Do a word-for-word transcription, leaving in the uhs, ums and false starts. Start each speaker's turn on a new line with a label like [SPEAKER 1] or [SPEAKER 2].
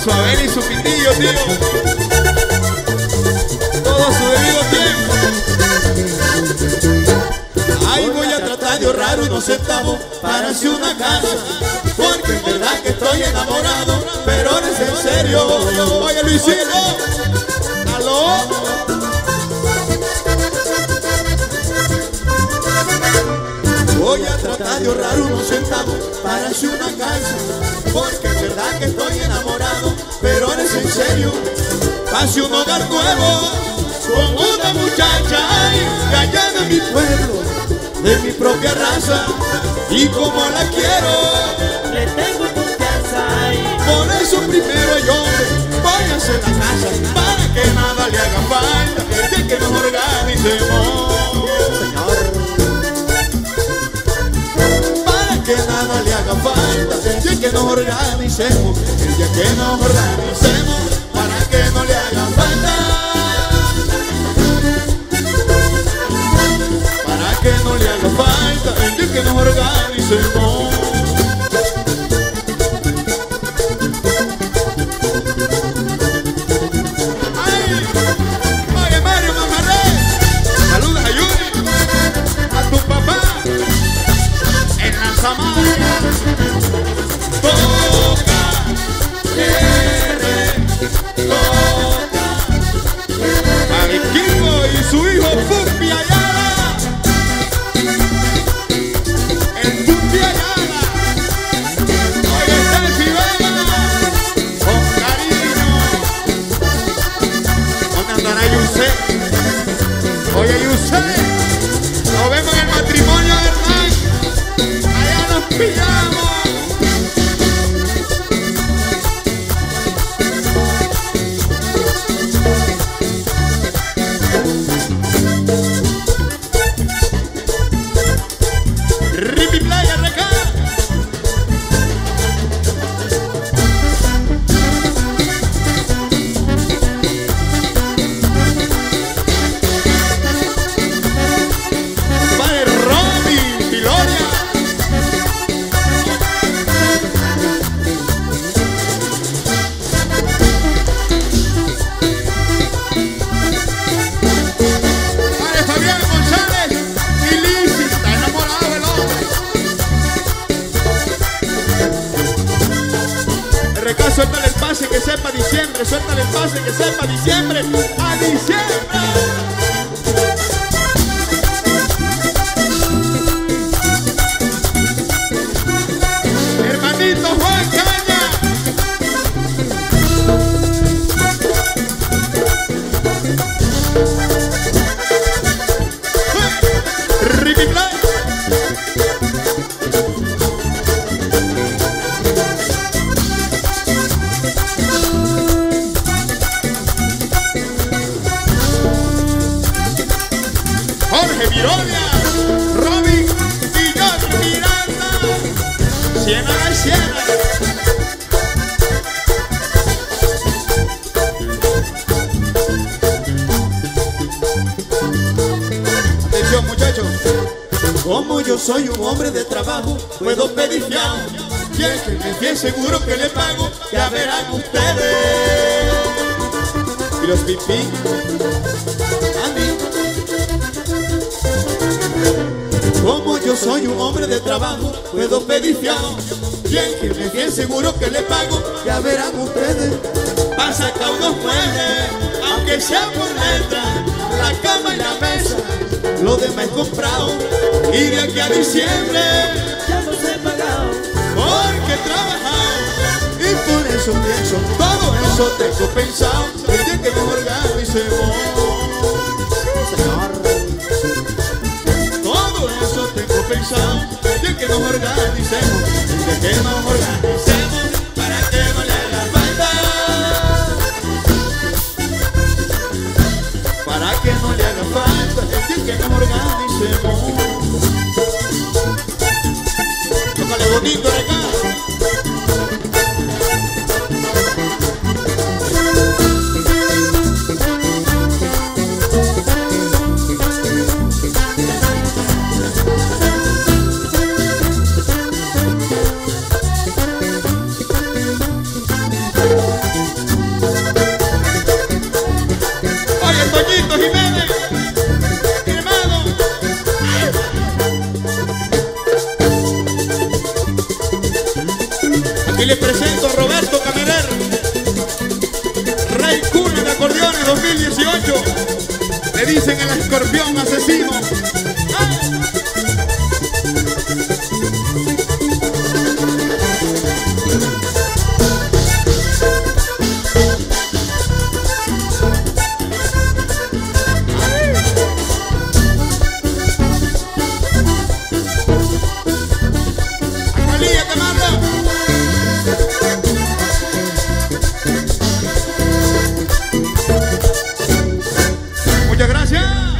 [SPEAKER 1] su Abel y su pitillo, tío. Todo a su debido tiempo. Ay, voy a tratar de ahorrar unos centavos para hacer una casa, porque es verdad que estoy enamorado, pero no es en serio. Oye, Luisito, aló. Voy a tratar de ahorrar unos centavos para hacer una casa, porque es verdad que estoy enamorado, pero no es en serio. Pase un hogar nuevo con una muchacha que allá en mi pueblo, de mi propia raza, y como la quiero,
[SPEAKER 2] le tengo confianza y
[SPEAKER 1] por eso primero yo voy a hacer la casa, para que nada le haga falta, y que nos organicemos,
[SPEAKER 2] señor,
[SPEAKER 1] para que nada le haga falta, y que nos organicemos, y que nos organicemos, para que no le haga falta, para que no le haga falta, y que nos organicemos. Oye, y usted, nos vemos en el matrimonio de Hernán, allá nos pillamos. Ripi Playa, recá. Suéltale el pase que sepa diciembre, suéltale el pase que sepa diciembre, a diciembre. Hermanito Juan Caña. Ricky Play. Jorge Virolia, Robin y Johnny Miranda, Siena de Siena. Atención, muchachos, como yo soy un hombre de trabajo, puedo pedir fiado, y el que me fíe seguro que le pago, ya verán ustedes. Y los pipí, como yo soy un hombre de trabajo, puedo pedir fiado, y el que me fíe seguro que le pago, ya verán ustedes. Pa' sacar unos muebles, aunque sea por letra, la cama y la mesa, lo demás comprado, y de aquí a diciembre
[SPEAKER 2] ya no se he pagado,
[SPEAKER 1] porque he trabajado, y por eso pienso, todo eso tengo pensado, el día que nos organicemos,
[SPEAKER 2] señor,
[SPEAKER 1] tengo pensado, el día que nos organicemos, el día que nos organicemos, para que no le haga falta, para que no le haga falta, el día que nos organicemos. Tócale bonito, recá. Oye, Toñito Jiménez, mi hermano. Aquí les presento a Roberto Camerer, Rey Cuna de Acordeones dos mil dieciocho. Le dicen el escorpión asesino. ¡Ay! Muchas gracias.